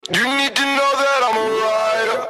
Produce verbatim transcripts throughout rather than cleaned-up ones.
You need to know that I'm a rider.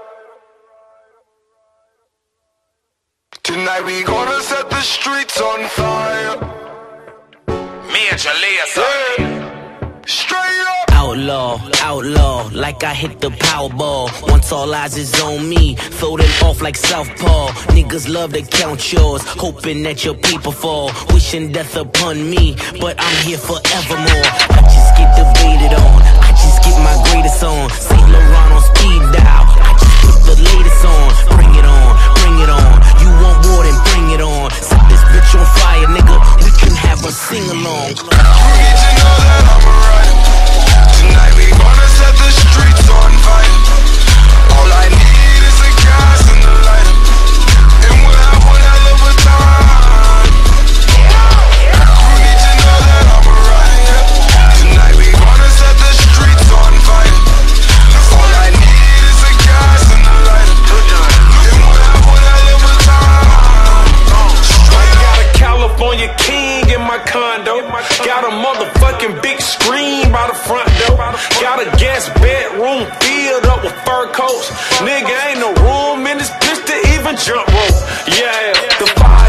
Tonight we gonna set the streets on fire. Me and Lazer. Yeah. Straight up. Outlaw, outlaw, like I hit the Powerball. Once all eyes is on me, throw them off like Southpaw. Niggas love to count yours, hoping that your paper fall. Wishing death upon me, but I'm here forevermore. I just get debated on, I just get my greatest on. Saint Laurent on speed dial, I just put the latest on. Bring it on, bring it on, you want war then bring it on. Set this bitch on fire, nigga, we can have a sing-along. You need to know that I'm a rider. Tonight we gonna set the streets on fire. All I need is a gas and a lighter, and we'll have one hell of a time. You need to know that I'm a rider. Tonight we gonna set the streets on fire. All I need is a gas and a lighter, and we'll have one hell of a time. I got a California king in my condo. Got a motherfucking big screen by the front door. Got a guest bedroom filled up with fur coats. Nigga, ain't no room in this bitch to even jump rope. Yeah, the fire